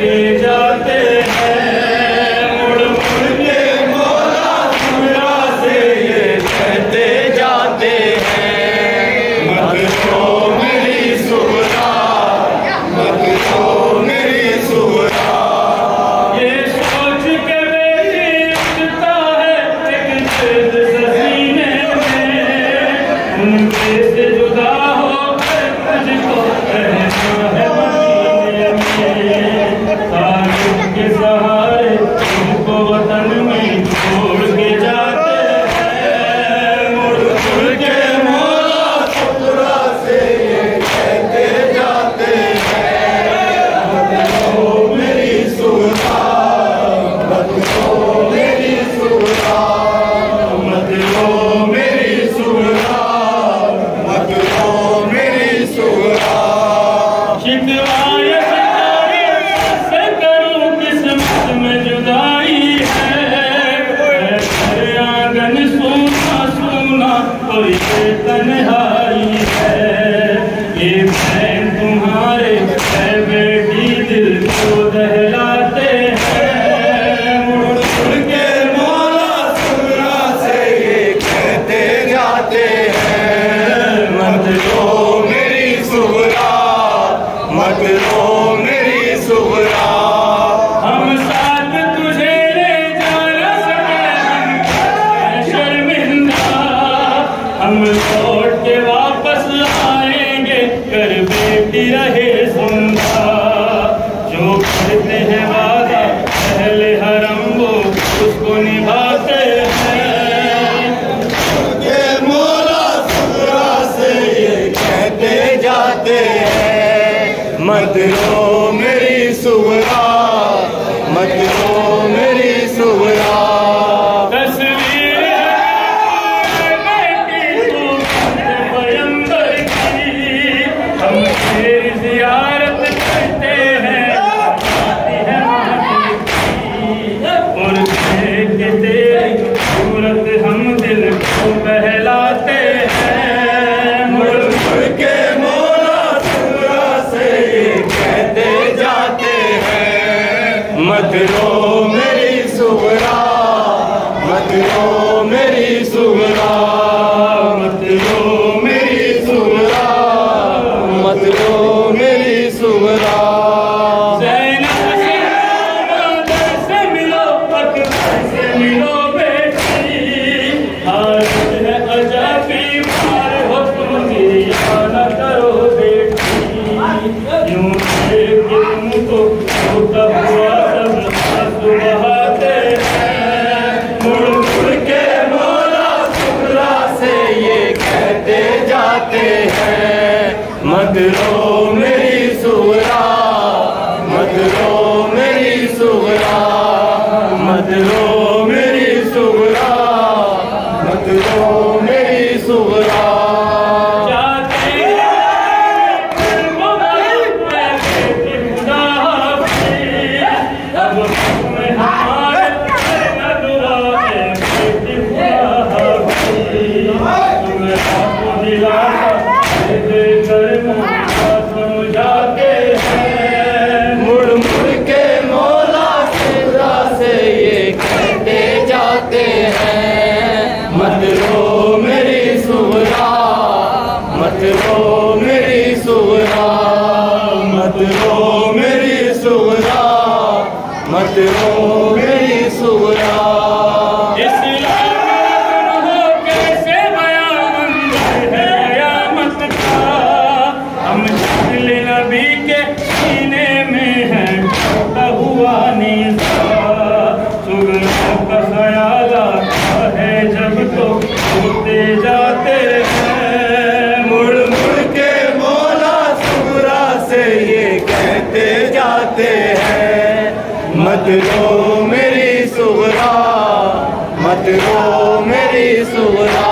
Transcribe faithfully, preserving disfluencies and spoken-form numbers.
कहते जाते हैं, मुड़ मुड़ के मौला सुरा से ये कहते जाते हैं, मत रो मेरी सुरा, मत रो मेरी सुरा। ये सोच के बेटी उठता है एक जिद सीने में, उनके से जुदा होकर तुझको रहना है मदीने में। तारीफ के सहारे तुझको वतन में छोड़ के जाते हैं, मुड़ मुड़ के मौला सुरा से ये कहते जाते हैं, मत रो मेरी सुरा, मत रो मेरी सुरा, मत रो मेरी सुरा, मत रो मेरी सुरा। शिकवाए से करूं किस्मत में जुदाई है, घर आंगन सूना सूना कोई तन्हाई है। ये बहन तुम्हारे है बेटी दिल को दहलाते हैं, मुड़ मुड़ के मौला सुरा से ये कहते जाते हैं, मत रो मेरी सुरा, मत रो मेरी सुरा। हम साथ तुझे ले जा न सके हम शर्मिंदा, हम लौट के वापस आएंगे कर बेटी रहे जिंदा। जो करते हैं वादा पहले हरम वो उसको निभाते हैं, ये मौला सुरा से ये कहते जाते हैं, मत रो मेरी सुरा, मत रो मेरी सुरा। तस्वीर है बेटी तू पैगंबर की, हम तेरी ज़ियारत करते हैं, आती है माटी की। और देख के तेरी सूरत हम दिल को बहलाते हैं, मुड़ मुड़ के मौला सुरा से ये कहते जाते हैं, मत रो मेरी सुरा, मत रो मेरी सुरा, मत रो मेरी सुरा, मत रो मेरी सुरा। ज़ैनब से अकबर से मिलो, अकबर से मिलो बेटी, हालत है अजब बीमार हो तुम दिया न करो बेटी। यूं देख के तुमको होता हुआ सब आंसू बहाते हैं, मुड़ मुड़ के मौला सुरा से ये कहते जाते हैं, मत रो मेरी सुरा, मत रो मेरी सुरा, मत रो मेरी सुरा, मत रो मेरी सुरा। मुड़ मुड़ के मौला सुरा से ये कहते जाते हैं, मत रो मेरी सुरा, मत रो मेरी सुरा, मत रो मेरी सुरा, मत रो मेरी सुरा। नबी के सीने में है टूटा हुआ निज़ा, सुगंध का ख्याल आता है जब तो होते जाते हैं, मुड़ मुड़ के मौला सुरा से ये कहते जाते हैं, मत रो मेरी सुरा, मत रो मेरी सुरा।